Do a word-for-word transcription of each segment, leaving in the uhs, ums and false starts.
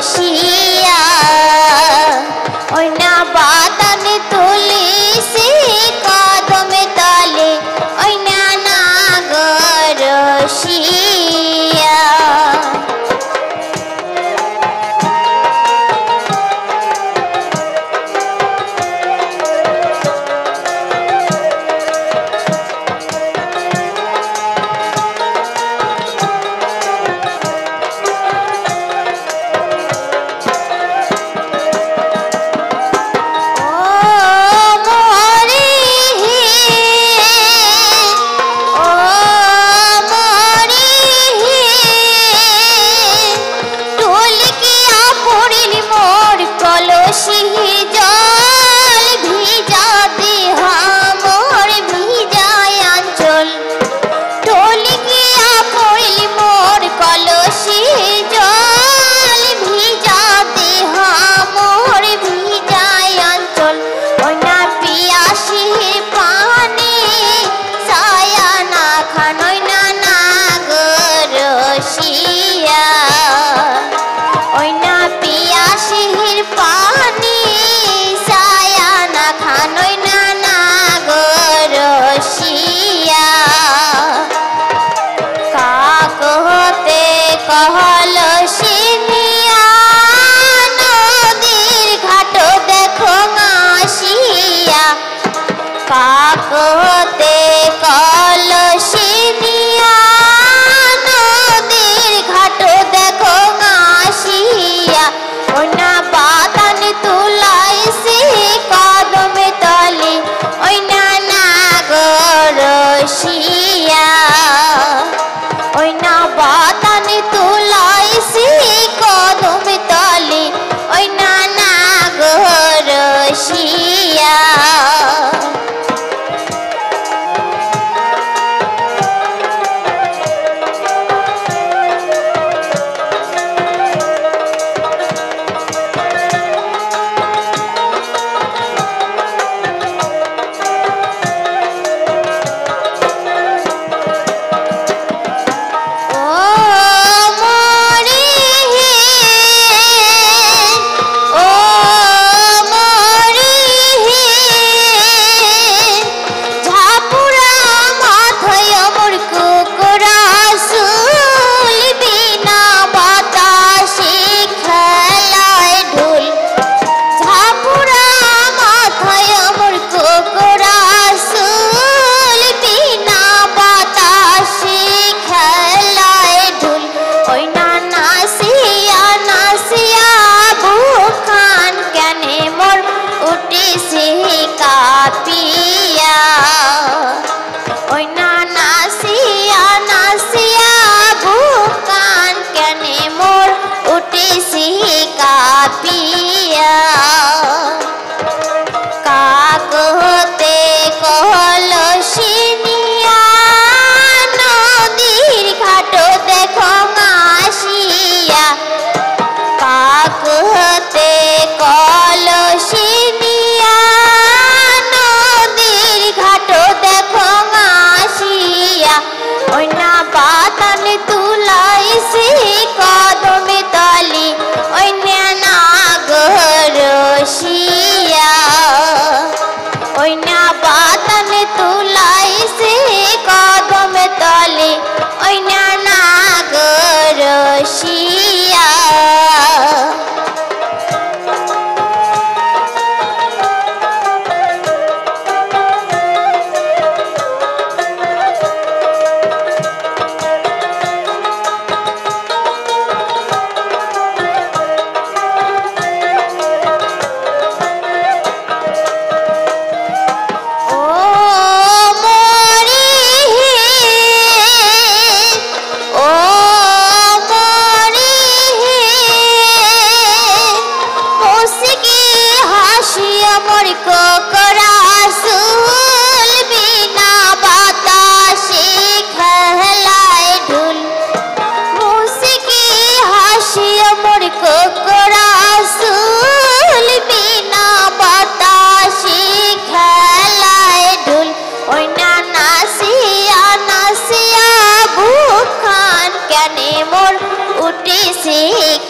বসিয়া ওই না বাদানে তুলিসি কদমে তলে ওই না নাগর রসিয়া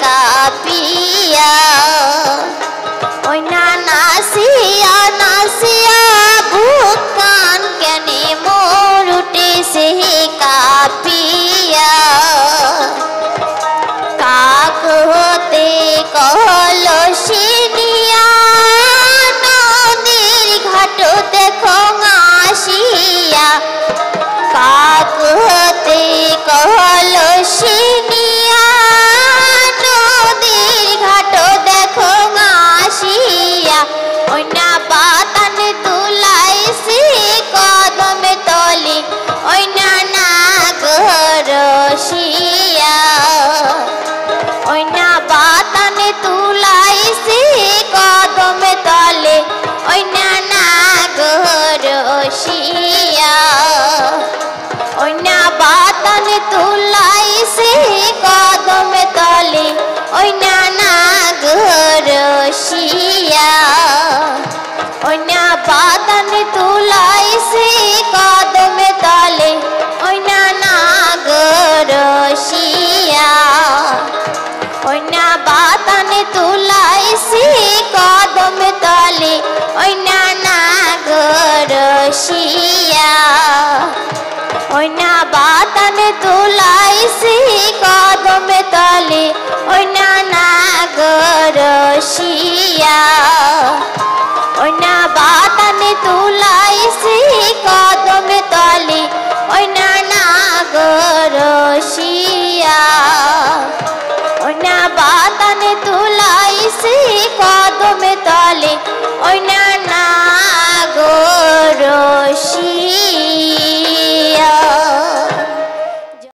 কাপিয়া ওই না নাসিয়া নাসিয়া বুক কান কেনে মোর উঠেছে কাপিয়া কাক হতে কলসিনিয়া নদীর ঘাট দেখো আসিয়া কাক হতে কলসিনিয়া নদীর ঘাট দেখো আসিয়া ওই না বাতান তুলাইছি কদমে তলে ওই না নাগর রসিয়া ওই না বাতান তুলাইছি কদমে তলে ওই না নাগর রসিয়া ওই না বাতান তুলাইছি কদমে তলে ওই না নাগর রসিয়া ওই না বাতান তুলাইছি কদমে তলে ওই না নাগর রসিয়া ওই না বাতান তুলাইছি কদমে তলে ওই না নাগর রসিয়া ওই না বাতান তুলাইছি কদমে তলে ওই না নাগর রসিয়া ওই না বাতান তুলাইছি